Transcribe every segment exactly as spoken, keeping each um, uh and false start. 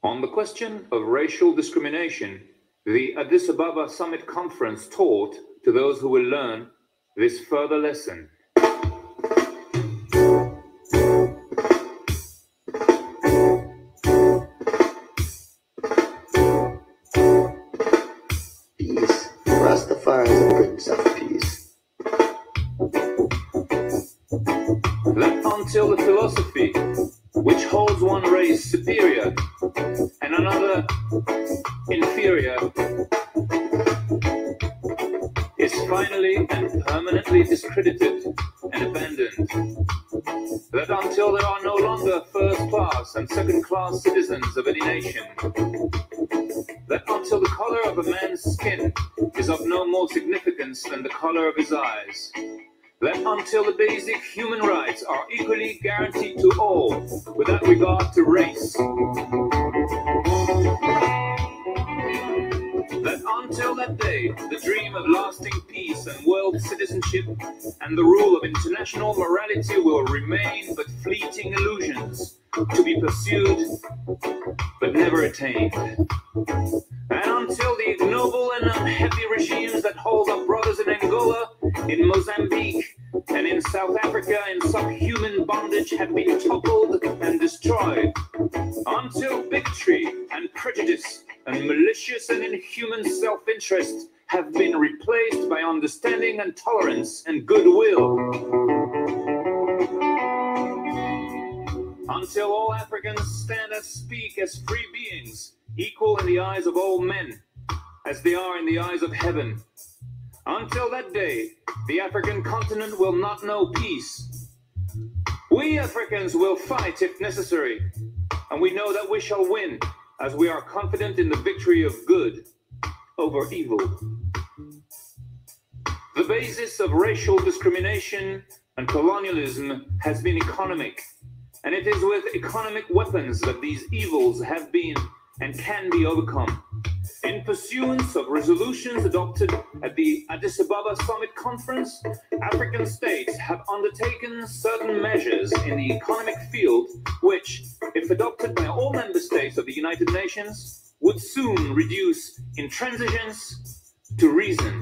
On the question of racial discrimination, the Addis Ababa Summit Conference taught to those who will learn this further lesson. Peace. Rastafari is the Prince of Peace. That until the philosophy which holds one race superior and another inferior is finally and permanently discredited and abandoned. That until there are no longer first-class and second-class citizens of any nation. That until the color of a man's skin is of no more significance than the color of his eyes. That until the basic human rights are equally guaranteed to all, without regard to race. That until that day, the dream of lasting peace and world citizenship and the rule of international morality will remain but fleeting illusions to be pursued but never attained. And until the ignoble and unhappy regimes that hold our brothers in Angola, in Mozambique, and in South Africa in subhuman bondage have been toppled and destroyed. Until bigotry and prejudice and malicious and inhuman self-interest have been replaced by understanding and tolerance and goodwill. Until all Africans stand and speak as free beings, equal in the eyes of all men, as they are in the eyes of heaven. Until that day, the African continent will not know peace. We Africans will fight if necessary, and we know that we shall win, as we are confident in the victory of good over evil. The basis of racial discrimination and colonialism has been economic, and it is with economic weapons that these evils have been and can be overcome. In pursuance of resolutions adopted at the Addis Ababa Summit Conference, African states have undertaken certain measures in the economic field which, if adopted by all member states of the United Nations, would soon reduce intransigence to reason.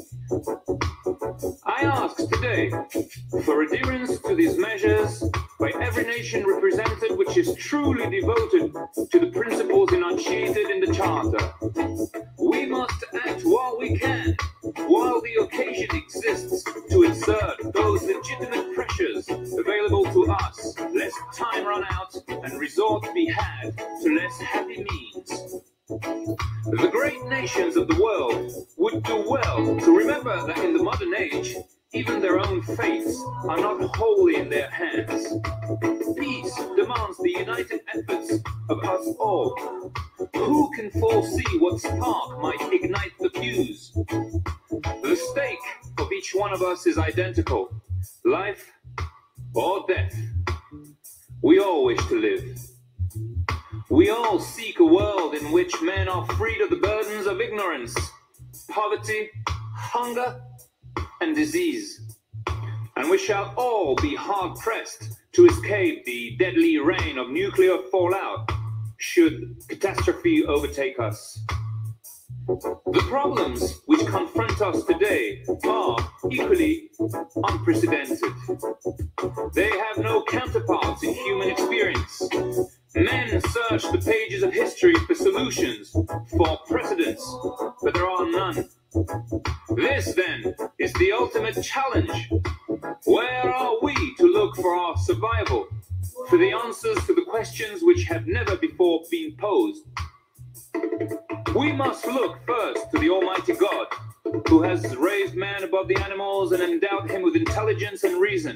I ask today for adherence to these measures by every nation represented which is truly devoted to the principles enunciated in the Charter. We must act while we can, while the occasion exists, to exert those legitimate pressures available to us, lest time run out and resort be had to less happy means. The great nations of the world would do well to remember that in the modern age, even their own fates are not wholly in their hands. Peace demands the united efforts of us all. Who can foresee what spark might ignite the fuse? The stake of each one of us is identical: life or death. We all wish to live. We all seek a world in which men are freed of the burdens of ignorance, poverty, hunger, and disease. And we shall all be hard-pressed to escape the deadly rain of nuclear fallout should catastrophe overtake us. The problems which confront us today are equally unprecedented. They have no counterparts in human experience. Men search the pages of history for solutions, for precedents, but there are none. This, then, is the ultimate challenge. Where are we to look for our survival, for the answers to the questions which have never before been posed? We must look first to the Almighty God, who has raised man above the animals and endowed him with intelligence and reason.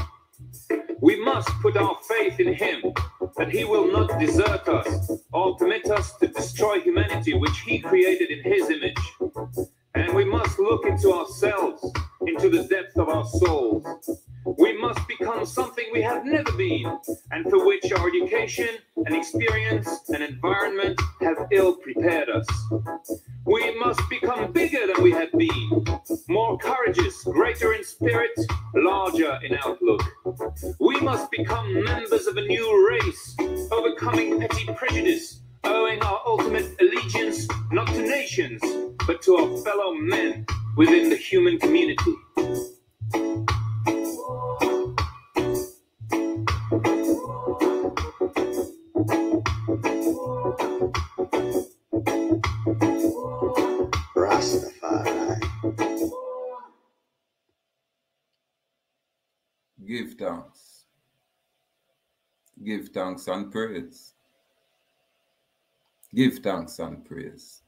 We must put our faith in him, that he will not desert us or permit us to destroy humanity which he created in his image. And we must look into ourselves, into the depth of our souls. We must become something we have never been, and for which our education and experience and environment have ill prepared us. We must become bigger than we have been, more courageous, greater in spirit, larger in outlook. We must become members of a new race, overcoming petty prejudice, showing our ultimate allegiance not to nations, but to our fellow men within the human community. Rastafari. Give thanks. Give thanks and praise. Give thanks and praise.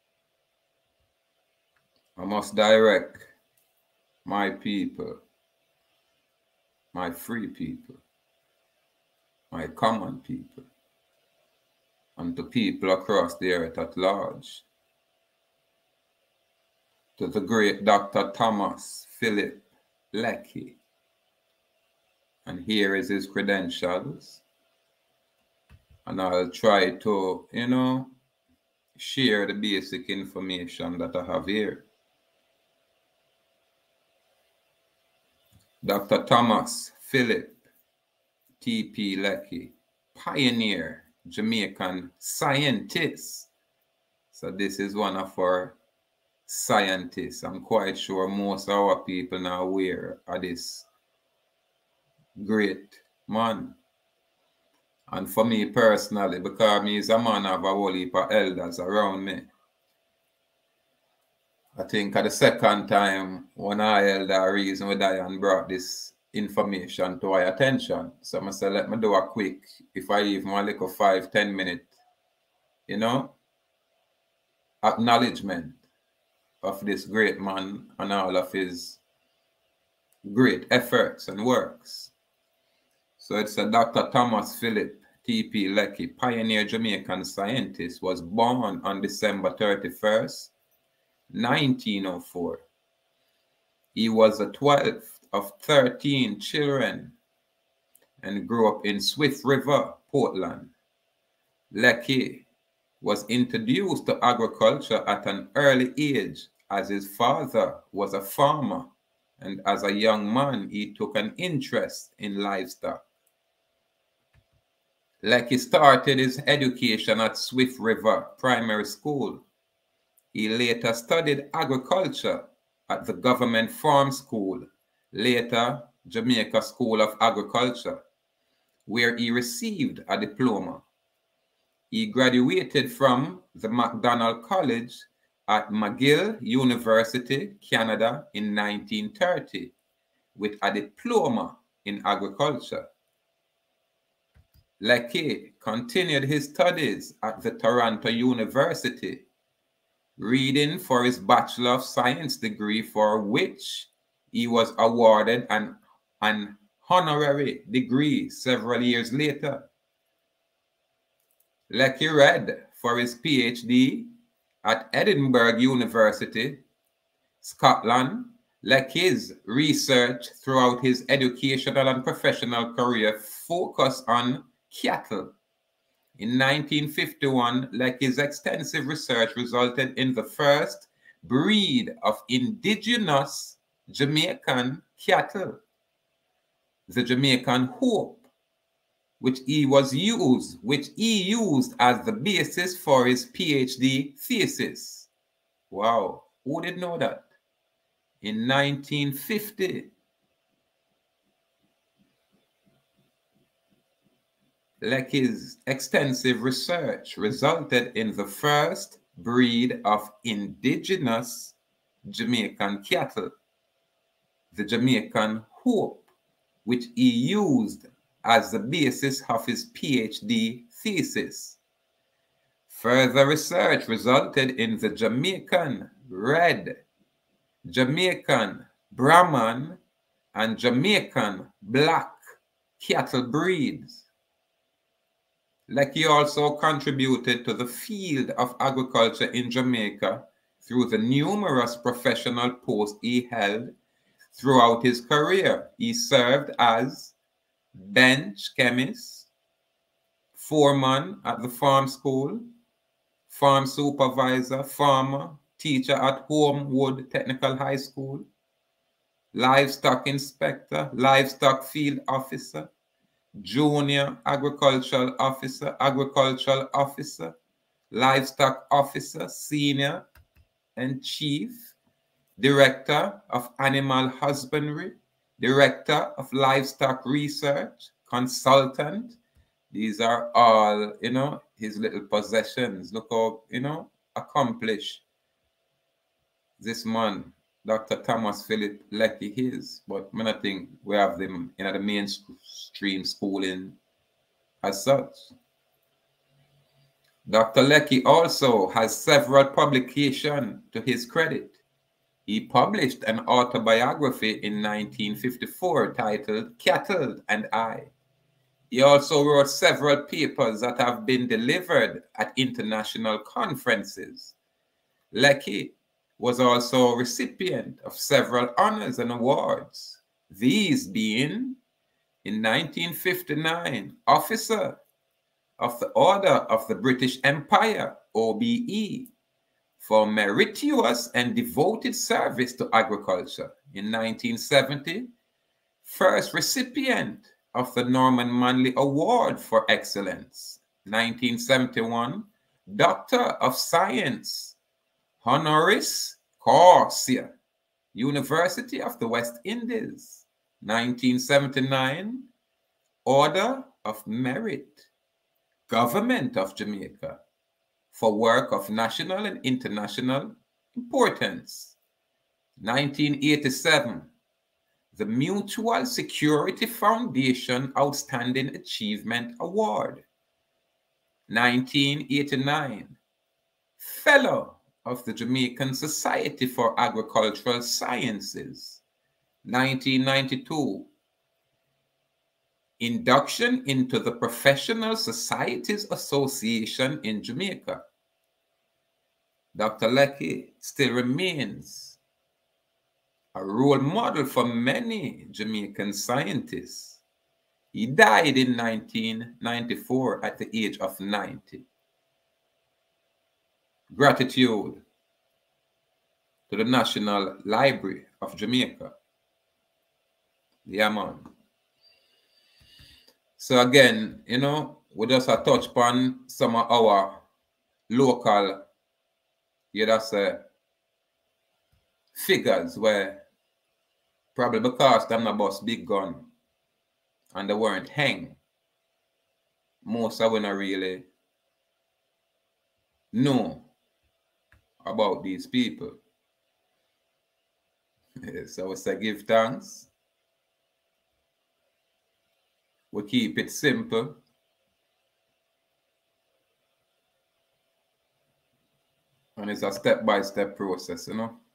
I must direct my people, my free people, my common people, and to people across the earth at large, to the great Doctor Thomas Phillip Lecky. And here is his credentials. And I'll try to, you know, share the basic information that I have here. Doctor Thomas Phillip T P Lecky, pioneer Jamaican scientist. So this is one of our scientists. I'm quite sure most of our people now aware of this great man. And for me personally, because me is a man of a whole heap of elders around me, I think at the second time when I elder reason with Diane brought this information to our attention. So I said, let me do a quick, if I even a little five, ten minute, you know, acknowledgement of this great man and all of his great efforts and works. So it's a Doctor Thomas Phillip T P Lecky, pioneer Jamaican scientist, was born on December thirty-first, nineteen oh four. He was the twelfth of thirteen children and grew up in Swift River, Portland. Lecky was introduced to agriculture at an early age as his father was a farmer, and as a young man he took an interest in livestock. Lecky started his education at Swift River Primary School. He later studied agriculture at the Government Farm School, later Jamaica School of Agriculture, where he received a diploma. He graduated from the MacDonald College at McGill University, Canada in nineteen thirty with a diploma in agriculture. Lecky continued his studies at the Toronto University, reading for his Bachelor of Science degree, for which he was awarded an, an honorary degree several years later. Lecky read for his P H D at Edinburgh University, Scotland. Lecky's research throughout his educational and professional career focused on cattle. In nineteen fifty-one, Lecky's extensive research resulted in the first breed of indigenous Jamaican cattle, the Jamaican Hope, which he was used, which he used as the basis for his P H D thesis. Wow, who did know that? In nineteen fifty, Lecky's extensive research resulted in the first breed of indigenous Jamaican cattle, the Jamaican Hope, which he used as the basis of his P H D thesis. Further research resulted in the Jamaican Red, Jamaican Brahman, and Jamaican Black cattle breeds. Lecky also contributed to the field of agriculture in Jamaica through the numerous professional posts he held throughout his career. He served as bench chemist, foreman at the farm school, farm supervisor, farmer, teacher at Homewood Technical High School, livestock inspector, livestock field officer, junior agricultural officer, agricultural officer, Livestock Officer, Senior and Chief, Director of Animal Husbandry, Director of Livestock Research, Consultant. These are all, you know, his little possessions. Look how, you know, accomplished this man, Doctor Thomas Phillip Lecky, is. But I don't think we have them in the mainstream schooling as such. Doctor Lecky also has several publications to his credit. He published an autobiography in nineteen fifty-four titled Cattle and I. He also wrote several papers that have been delivered at international conferences. Lecky was also a recipient of several honors and awards, these being, in nineteen fifty-nine, Officer of the Order of the British Empire, O B E, for meritorious and devoted service to agriculture. In nineteen seventy, first recipient of the Norman Manley Award for Excellence. nineteen seventy-one, Doctor of Science, honoris causa, University of the West Indies. nineteen seventy-nine, Order of Merit, Government of Jamaica, for work of national and international importance. nineteen eighty-seven, the Mutual Security Foundation Outstanding Achievement Award. nineteen eighty-nine, Fellow of the Jamaican Society for Agricultural Sciences. nineteen ninety-two, induction into the Professional Societies Association in Jamaica. Doctor Lecky still remains a role model for many Jamaican scientists. He died in nineteen ninety-four at the age of ninety. Gratitude to the National Library of Jamaica. Yeah, man. So again, you know, we just a touch upon some of our local, you know, say, figures where probably because them not bust big gun and they weren't hang, most of them not really know about these people. So we say give thanks. We keep it simple. And it's a step-by-step process, you know.